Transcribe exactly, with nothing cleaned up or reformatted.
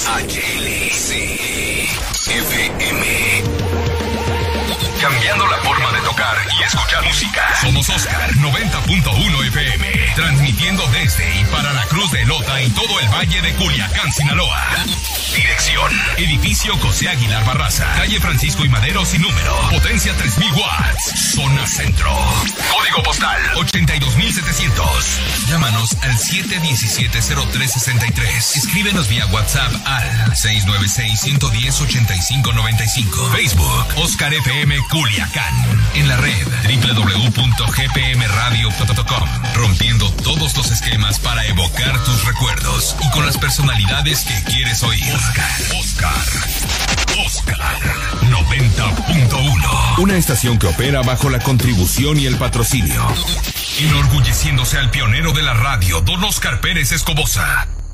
H L C F M. Cambiando la forma de tocar y escuchar música. Somos Oscar noventa punto uno F M. Transmitiendo desde y para la Cruz de Lota en todo el Valle de Culiacán, Sinaloa. Dirección: Edificio José Aguilar Barraza, calle Francisco y Madero sin número. Potencia tres mil watts. Zona Centro. Código postal ochenta y dos mil setecientos. Llámanos al siete uno siete cero tres seis tres. Escríbenos vía WhatsApp al seis nueve seis, uno uno cero, ocho cinco nueve cinco. Facebook Oscar F M Culiacán. En la red doble u doble u doble u punto g p m radio punto com. Rompiendo todos los esquemas para evocar tus recuerdos y con las personalidades que quieres oír. Oscar, Oscar, Oscar noventa punto uno. Una estación que opera bajo la contribución y el patrocinio. Enorgulleciéndose al pionero de la radio, don Oscar Pérez Escobosa.